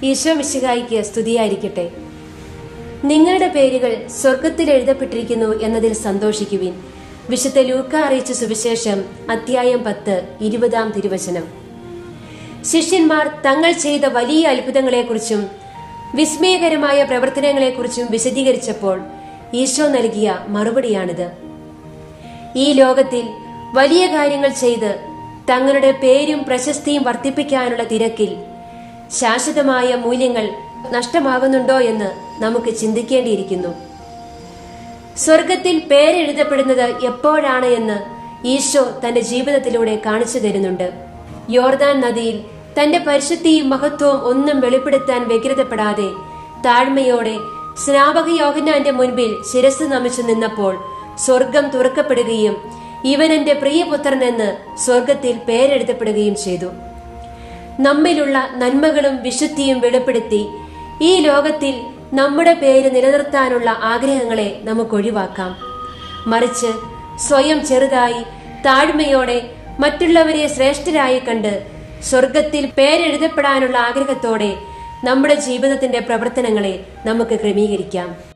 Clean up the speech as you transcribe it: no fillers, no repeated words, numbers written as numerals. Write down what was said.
ഈശോ മിശിഹായിക്ക് സ്തുതിയായിരിക്കട്ടെ. നിങ്ങളുടെ പേരുകൾ സ്വർഗത്തിൽ എഴുതപ്പെട്ടിരിക്കുന്നു എന്നതിൽ സന്തോഷിക്കുവിൻ. വിശുദ്ധ ലൂക്ക അറിയിച്ച സുവിശേഷം അധ്യായം 10 20 തിരുവചനം. ശിഷ്യന്മാർ തങ്ങൾ ചെയ്ത വലിയ അത്ഭുതങ്ങളെക്കുറിച്ചും വിസ്മയകരമായ പ്രവർത്തനങ്ങളെക്കുറിച്ചും വിശദീകരിച്ചപ്പോൾ ഈശോ നൽകിയ മറുപടിയാണിത്. ഈ ലോകത്തിൽ വലിയ കാര്യങ്ങൾ ചെയ്ത് തങ്ങളുടെ പേരും പ്രശസ്തിയും വർദ്ധിപ്പിക്കാനുള്ള തിരക്കിൽ ശാശ്വതമായ മൂല്യങ്ങൾ നഷ്ടമാകുന്നുണ്ടോ എന്ന് നമുക്ക് ചിന്തിക്കേണ്ടിയിരിക്കുന്നു. സ്വർഗത്തിൽ പേരെഴുതപ്പെടുന്നത് എപ്പോഴാണ് എന്ന് ഈശോ തന്റെ ജീവിതത്തിലൂടെ കാണിച്ചു തരുന്നുണ്ട്. യോർദാൻ നദിയിൽ തന്റെ പരിശുദ്ധിയും മഹത്വവും ഒന്നും വെളിപ്പെടുത്താൻ വ്യഗ്രതപ്പെടാതെ താഴ്മയോടെ സ്നാപക യോഹന്നാന്റെ മുൻപിൽ ശിരസ് നമിച്ചു നിന്നപ്പോൾ സ്വർഗം തുറക്കപ്പെടുകയും ഇവൻ എന്റെ പ്രിയപുത്രൻ എന്ന് സ്വർഗത്തിൽ പേരെഴുതപ്പെടുകയും ചെയ്തു. നമ്മിലുള്ള നന്മകളും വിശുദ്ധിയും വെളിപ്പെടുത്തി ഈ ലോകത്തിൽ നമ്മുടെ പേര് നിലനിർത്താനുള്ള ആഗ്രഹങ്ങളെ നമുക്ക് ഒഴിവാക്കാം. മറിച്ച് സ്വയം ചെറുതായി താഴ്മയോടെ മറ്റുള്ളവരെ ശ്രേഷ്ഠരായി കണ്ട് സ്വർഗത്തിൽ പേരെഴുതപ്പെടാനുള്ള ആഗ്രഹത്തോടെ നമ്മുടെ ജീവിതത്തിന്റെ പ്രവർത്തനങ്ങളെ നമുക്ക് ക്രമീകരിക്കാം.